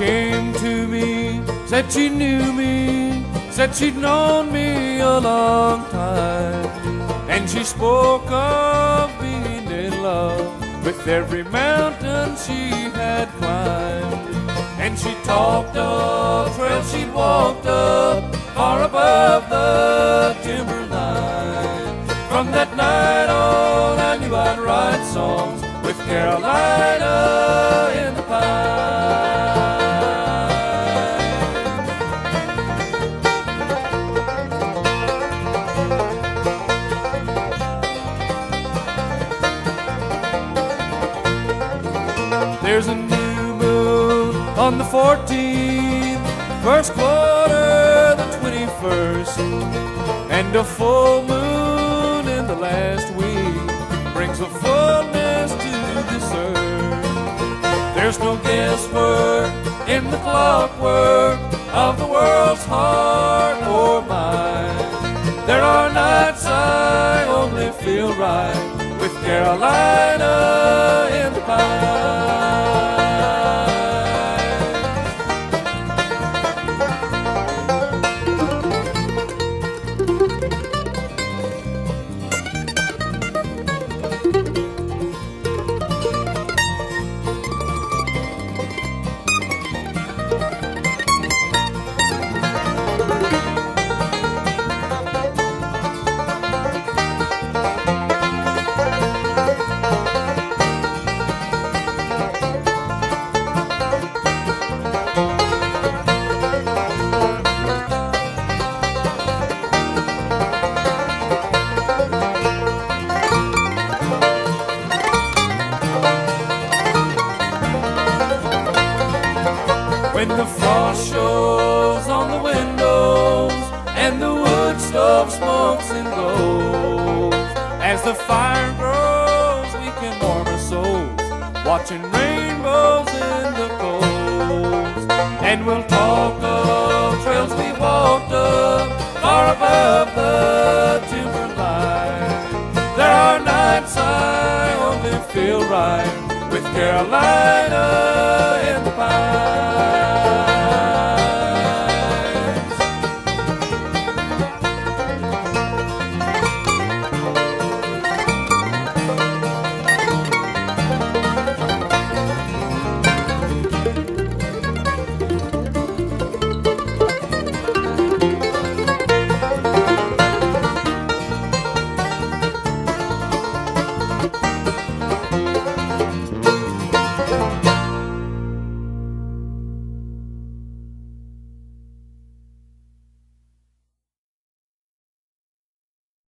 came to me, said she knew me, said she'd known me a long time. And she spoke of being in love with every mountain she had climbed. And she talked of trails she'd walked up far above the timberline. From that night on I knew I'd write songs with Carolina in the pine. There's a new moon on the 14th, first quarter the 21st, and a full moon in the last week brings a fullness to this earth. There's no guesswork in the clockwork of the world's heart or mind. There are nights I only feel right with Carolina in the pine. When the frost shows on the windows and the wood stove smokes and glows, as the fire grows we can warm our souls, watching rainbows in the coals. And we'll talk of trails we walked up far above the timberline. There are nights I only feel right with Carolina in